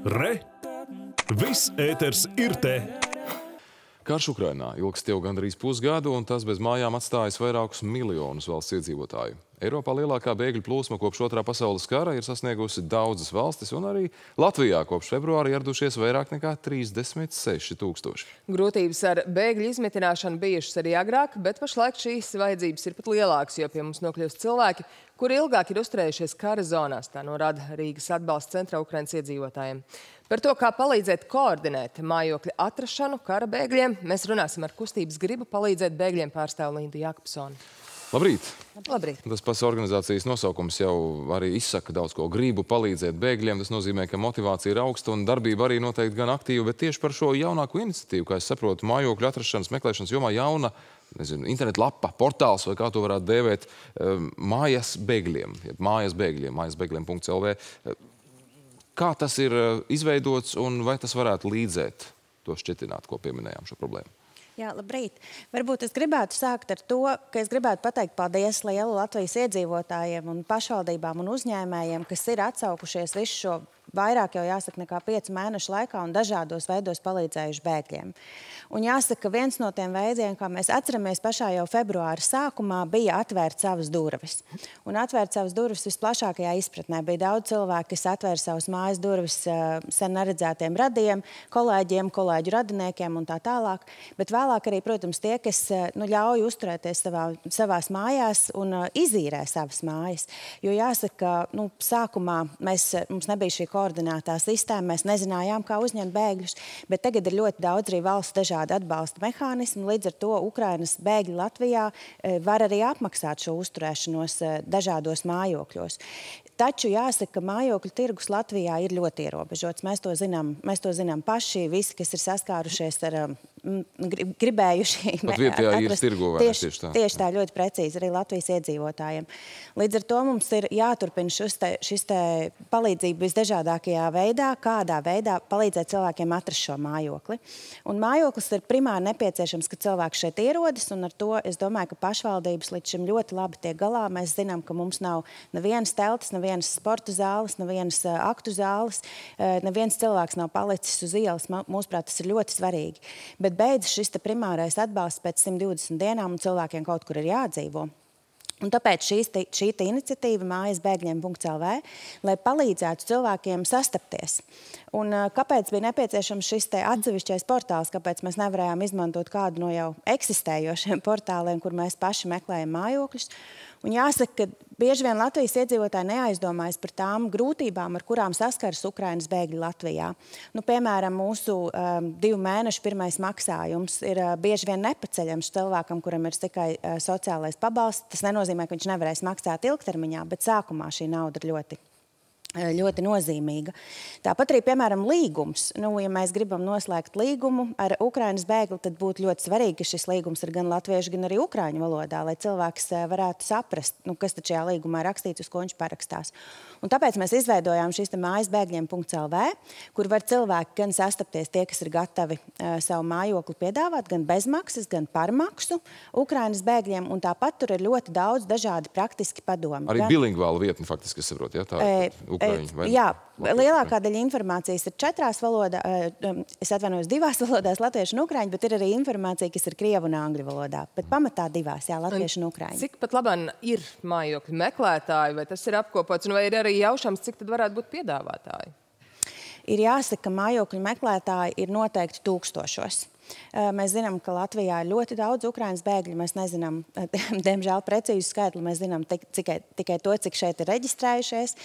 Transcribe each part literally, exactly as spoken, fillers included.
Re! Viss ēters ir te! Karš Ukrainā ilgst jau gandrīz pusgadu, un tas bez mājām atstājas vairākus miljonus valsts iedzīvotāju. Eiropā lielākā bēgļu plūsma kopš otrā pasaules kara ir sasniegusi daudzas valstis, un arī Latvijā kopš februāra ieradušies vairāk nekā trīsdesmit seši tūkstoši. Grūtības ar bēgļu izmitināšanu bijušas arī agrāk, bet pašlaik šīs vajadzības ir pat lielākas, jo pie mums nokļūst cilvēki, kuri ilgāk ir uzturējušies kara zonās, tā norāda Rīgas atbalsta centra Ukrainas iedzīvotājiem. Par to, kā palīdzēt koordinēt mājokļa atrašanu kara bēgļiem, mēs runāsim ar kustības gribu palīdzēt bēgļiem pārstāvu Lindu Jakobsoni. Labrīt! Labrīt! Tas pats organizācijas nosaukums jau arī izsaka daudz ko. Gribu palīdzēt bēgļiem. Tas nozīmē, ka motivācija ir augsta un darbība arī noteikti gan aktīva, bet tieši par šo jaunāko iniciatīvu, kā es saprotu, mājokļu atrašanas meklēšanas jomā jauna, nezinu, internet lapa, portāls vai kā to varētu dēvēt, mājas bēgļiem, mājas bēgļiem, mājas bēgļiem punkt L V. Kā tas ir izveidots un vai tas varētu līdzēt to šķetināt, ko pieminējām šo problēmu? Jā, labrīt. Varbūt es gribētu sākt ar to, ka es gribētu pateikt paldies lielu Latvijas iedzīvotājiem un pašvaldībām un uzņēmējiem, kas ir atsaukušies visu šo vairāk jau jāsaka nekā piecu mēnešu laikā un dažādos veidos palīdzējuši bēgļiem. Un jāsaka, ka viens no tiem veidiem, kā mēs atceramies pašā jau februāra sākumā, bija atvērt savas durvis. Un atvērt savas durvis visplašākajā izpratnē. Bija daudz cilvēku, kas atvēra savas mājas durvis sen neredzētiem radiem, kolēģiem, kolēģu radiniekiem un tā tālāk. Bet vēlāk arī, protams, tie, kas nu, ļauj uzturēties savā, savās mājās un uh, izīrē savas mājas. Jo jāsaka, nu, sākumā mēs, mums nebija šī koordinētā sistēma, mēs nezinājām, kā uzņemt bēgļus, bet tagad ir ļoti daudz arī valsts dažādi atbalsta mehānismi. Līdz ar to Ukrainas bēgļi Latvijā var arī apmaksāt šo uzturēšanos dažādos mājokļos. Taču jāsaka, ka mājokļu tirgus Latvijā ir ļoti ierobežots. Mēs to zinām, mēs to zinām paši, visi, kas ir saskārušies ar gribējuši. Pat vietējā īres tirgo vai tieši, tieši tā? Tieši tā, ļoti precīzi arī Latvijas iedzīvotājiem. Līdz ar to mums ir jāturpina šis te, šis te palīdzība visdažādākajā veidā, kādā veidā palīdzēt cilvēkiem atrast šo mājokli. Un mājoklis ir primāri nepieciešams, ka cilvēks šeit ierodas, un ar to es domāju, ka pašvaldības līdz šim ļoti labi tiek galā. Mēs zinām, ka mums nav nevienas teltis, nevienas sporta zāles, nevienas aktu zāles, neviens cilvēks nav palicis uz ielas. Mūsuprāt, tas ir ļoti svarīgi. Bet beidzas šis te primārais atbalsts pēc simt divdesmit dienām un cilvēkiem kaut kur ir jādzīvo. Un tāpēc šīs te, šī te iniciatīva mājas bēgļiem punkt L V, lai palīdzētu cilvēkiem sastapties. Un kāpēc bija nepieciešams šis te atsevišķais portāls, kāpēc mēs nevarējām izmantot kādu no jau eksistējošiem portāliem, kur mēs paši meklējam mājokļus. Un jāsaka, ka bieži vien Latvijas iedzīvotāji neaizdomājas par tām grūtībām, ar kurām saskaras Ukrainas bēgļi Latvijā. Nu, piemēram, mūsu um, divu mēnešu pirmais maksājums ir uh, bieži vien nepaceļams cilvēkam, kuram ir tikai uh, sociālais pabalsts. Tas nenozīmē, ka viņš nevarēs maksāt ilgtermiņā, bet sākumā šī nauda ir ļoti ļoti nozīmīga. Tāpat arī, piemēram, līgums. Nu, ja mēs gribam noslēgt līgumu ar Ukrainas bēgli, tad būtu ļoti svarīgi, ka šis līgums ir gan latviešu, gan arī ukraiņu valodā, lai cilvēks varētu saprast, nu, kas tad šajā līgumā ir rakstīts, uz ko viņš parakstās. Un tāpēc mēs izveidojām šīs te mājas bēgļiem punkt L V, kur var cilvēki gan sastapties tie, kas ir gatavi uh, savu mājokli piedāvāt, gan bezmaksas, gan par maksu Ukrainas bēgļiem, un tāpat tur ir ļoti daudz dažādi praktiski padomi. Arī gan... bilingvāla vietne faktiski, es saprotu, ja? Tā ir Ukraiņu, vai... Jā, lielākā daļa informācijas ir četrās valodā, es atvainojos divās valodās, latviešu un ukraiņu, bet ir arī informācija, kas ir krievu un angļu valodā. Bet pamatā divās, jā, latviešu un ukraiņu. Cik pat labāk ir mājokļu meklētāji, vai tas ir apkopots, un vai ir arī jaušams, cik tad varētu būt piedāvātāji? Ir jāsaka, ka mājokļu meklētāji ir noteikti tūkstošos. Mēs zinām, ka Latvijā ir ļoti daudz Ukrainas bēgļu. Mēs nezinām, diemžēl, precīzu skaitli. Mēs zinām tikai, tikai to, cik šeit ir reģistrējušies.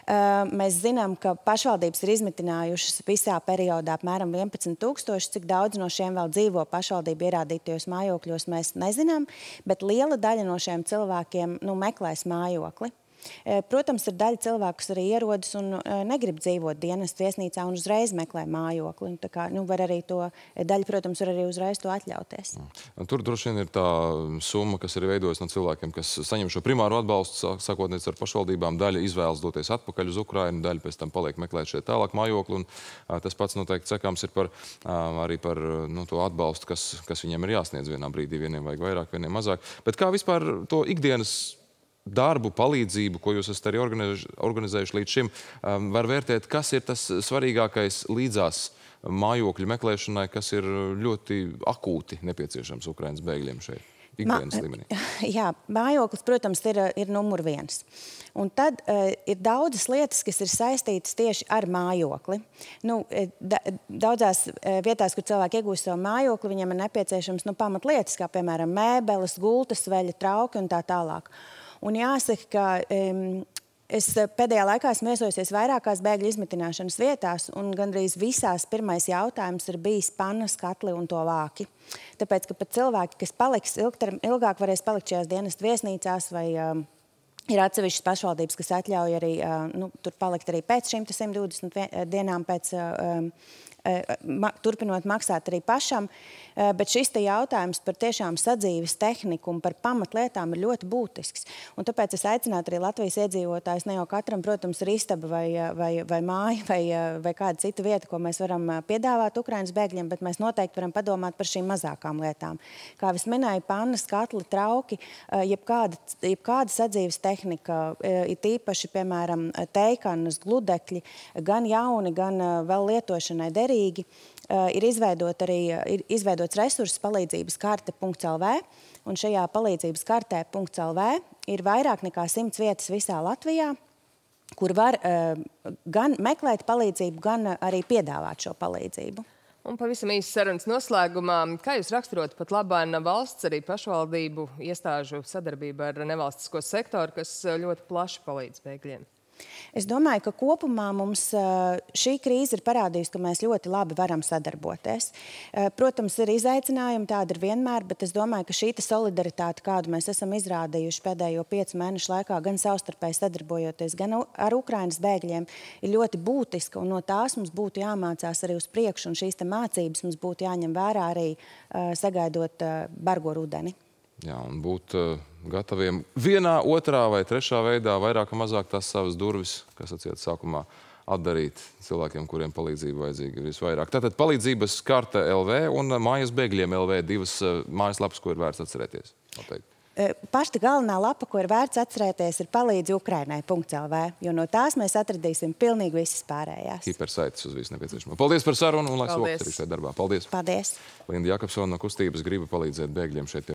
Mēs zinām, ka pašvaldības ir izmitinājušas visā periodā apmēram vienpadsmit tūkstoši. Cik daudz no šiem vēl dzīvo pašvaldību ierādītajos mājokļos, mēs nezinām. Bet liela daļa no šiem cilvēkiem nu, meklēs mājokli. Protams, ir daļa cilvēku, kas arī ierodas un negrib dzīvot dienestu viesnīcā un uzreiz meklē mājokli. Tā kā, nu, var arī to, daļa, protams, var arī uzreiz to atļauties. Tur droši vien ir tā summa, kas ir veidojas no cilvēkiem, kas saņem šo primāro atbalstu, sākotnēs ar pašvaldībām. Daļa izvēlas doties atpakaļ uz Ukrainu, daļa pēc tam paliek meklēt šeit tālāk mājokli. Un, tas pats noteikti sakāms ir par, arī par nu, to atbalstu, kas, kas viņiem ir jāsniedz vienā brīdī. Vieniem vajag vairāk, vieniem mazāk. Bet kā vispār to ikdienas darbu, palīdzību, ko jūs esat arī organizējuši līdz šim, var vērtēt, kas ir tas svarīgākais līdzās mājokļu meklēšanai, kas ir ļoti akūti nepieciešams Ukrainas bēgļiem šeit? Ikdienas līmenī. Jā, mājoklis, protams, ir, ir numur viens. Un tad uh, ir daudzas lietas, kas ir saistītas tieši ar mājokli. Nu, da, daudzās uh, vietās, kur cilvēki iegūst savu mājokli, viņiem ir nepieciešams nu, pamatlietas, kā piemēram mēbeles, gultas, veļa, trauki un tā tālāk. Un jāsaka, ka um, es pēdējā laikā esmu viesojusies vairākās bēgļu izmitināšanas vietās, un gandrīz visās pirmais jautājums ir bijis pannas, katli un to vāki. Tāpēc, ka pat cilvēki, kas paliks ilgterm, ilgāk varēs palikt šajās dienestu viesnīcās vai um, ir atsevišķas pašvaldības, kas atļauj arī uh, nu, tur palikt arī pēc šīm simt divdesmit dienām pēc uh, Ma, turpinot maksāt arī pašam, bet šis te jautājums par tiešām sadzīves tehniku un par pamatlietām ir ļoti būtisks. Un tāpēc es aicinātu arī Latvijas iedzīvotājus, ne jau katram, protams, ir istaba vai, vai, vai māja vai, vai kāda cita vieta, ko mēs varam piedāvāt Ukrainas bēgļiem, bet mēs noteikti varam padomāt par šīm mazākām lietām. Kā es minēju, pannas, katli, trauki, jebkāda, jebkāda sadzīves tehnika, ir tīpaši, piemēram, teikannas, gludekļi, gan jauni, gan vēl lietošanai derīgi. Ir, izveidot arī, ir izveidots resursu palīdzības karte punkts L V, un šajā palīdzības kartē punkts L V ir vairāk nekā simts vietas visā Latvijā, kur var gan meklēt palīdzību, gan arī piedāvāt šo palīdzību. Un pavisam īsi sarunas noslēgumā, kā jūs raksturotu pat labāk valsts, arī pašvaldību iestāžu sadarbību ar nevalstisko sektoru, kas ļoti plaši palīdz bēgļiem? Es domāju, ka kopumā mums šī krīze ir parādījusi, ka mēs ļoti labi varam sadarboties. Protams, ir izaicinājumi, tāda ir vienmēr, bet es domāju, ka šī solidaritāte, kādu mēs esam izrādījuši pēdējo piecu mēnešu laikā, gan savstarpēji sadarbojoties, gan ar Ukrainas bēgļiem, ir ļoti būtiska, un no tās mums būtu jāmācās arī uz priekšu, un šīs te mācības mums būtu jāņem vērā arī sagaidot bargo rudeni. Jā, un būt uh, gataviem vienā, otrā vai trešā veidā vairāk vai mazāk tās savas durvis, kas atsiet sākumā, atdarīt cilvēkiem, kuriem palīdzība vajadzīga ir visvairāk. Tātad palīdzības karte L V un mājas bēgļiem L V, divas uh, mājaslapas, ko ir vērts atcerēties. Noteikti. Pašta galvenā lapa, ko ir vērts atcerēties, ir palīdzi Ukrainai punkts L V, jo no tās mēs atradīsim pilnīgi visas pārējās. Hipersaites uz visu nepieciešamo. Paldies par sarunu un lai sokas arī šeit darbā. Paldies. Paldies. Linda Jakobsona no kustības griba palīdzēt bēgļiem šeit pie